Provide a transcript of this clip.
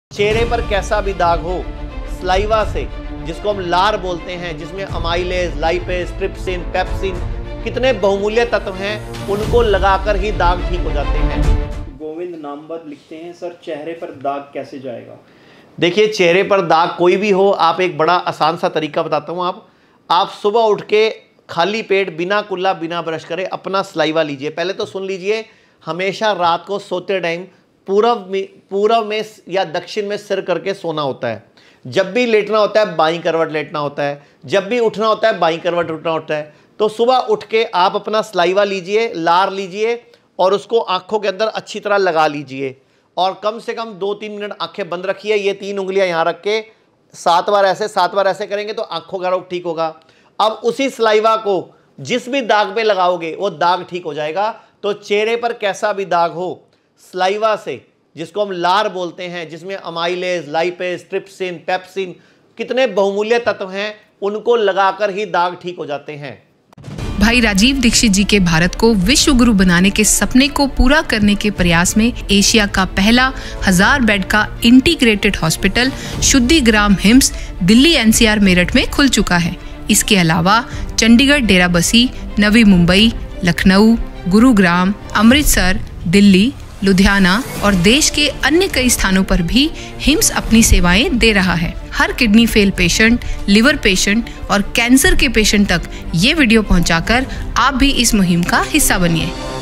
चेहरे पर कैसा भी दाग हो, स्लाइवा से, जिसको हम लार बोलते हैं, जिसमें अमाइलेज, लाइपेज, ट्रिप्सिन, पेप्सिन, कितने बहुमूल्य तत्व हैं, उनको लगाकर ही दाग ठीक हो जाते हैं। गोविंद नामवर लिखते हैं, सर चेहरे पर दाग कैसे जाएगा? देखिए, चेहरे पर दाग कोई भी हो, आप एक बड़ा आसान सा तरीका बताता हूँ। आप सुबह उठ के खाली पेट, बिना कुल्ला, बिना ब्रश करे अपना स्लाइवा लीजिए। पहले तो सुन लीजिए, हमेशा रात को सोते टाइम पूर्व में या दक्षिण में सिर करके सोना होता है। जब भी लेटना होता है बाईं करवट लेटना होता है, जब भी उठना होता है बाईं करवट उठना होता है। तो सुबह उठ के आप अपना स्लाइवा लीजिए, लार लीजिए और उसको आंखों के अंदर अच्छी तरह लगा लीजिए और कम से कम 2-3 मिनट आंखें बंद रखिए। ये 3 उंगलियां यहाँ रख के 7 बार ऐसे करेंगे तो आंखों का रोग ठीक होगा। अब उसी स्लाइवा को जिस भी दाग पे लगाओगे वो दाग ठीक हो जाएगा। तो चेहरे पर कैसा भी दाग हो, स्लाइवा से, जिसको हम लार बोलते हैं, जिसमें अमाइलेज, लाइपेज, ट्रिप्सिन, पेप्सिन, कितने बहुमूल्य तत्व हैं, उनको लगाकर ही दाग ठीक हो जाते हैं। भाई राजीव दीक्षित जी के भारत को विश्व गुरु बनाने के सपने को पूरा करने के प्रयास में एशिया का पहला 1000 बेड का integrated hospital Shuddhigram HIIMS Delhi NCR Meerut में खुल चुका है। इसके अलावा चंडीगढ़, डेराबस्सी, नवी मुंबई, लखनऊ, गुरुग्राम, अमृतसर, दिल्ली, लुधियाना और देश के अन्य कई स्थानों पर भी हिम्स अपनी सेवाएं दे रहा है। हर kidney fail patient, liver patient और कैंसर के पेशेंट तक ये वीडियो पहुंचाकर आप भी इस मुहिम का हिस्सा बनिए।